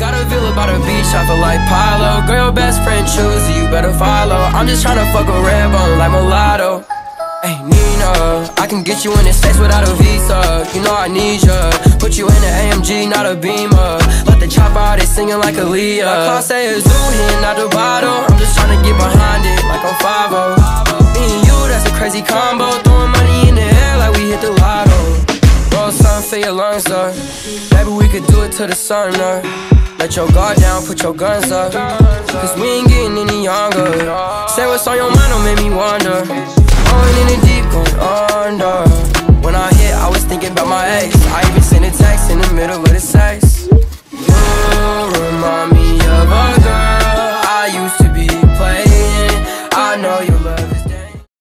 Got a villa by the beach, I feel like Pilo. Girl, your best friend choose you, better follow. I'm just tryna fuck a red bone like mulatto. Hey Nina, I can get you in the States without a visa. You know I need ya. Put you in an AMG, not a Beamer. Let the chopper out, they singing like Aaliyah. My car say it's new here, not the bottle. I'm just tryna get behind it like I'm 5-0. Me and you, that's a crazy combo. Throwing money in the air like we hit the lotto. Roll something for your lungs up. Maybe we could do it till the sun up. Let your guard down, put your guns up. Cause we ain't getting any younger. Say what's on your mind, don't make me wonder. Going in the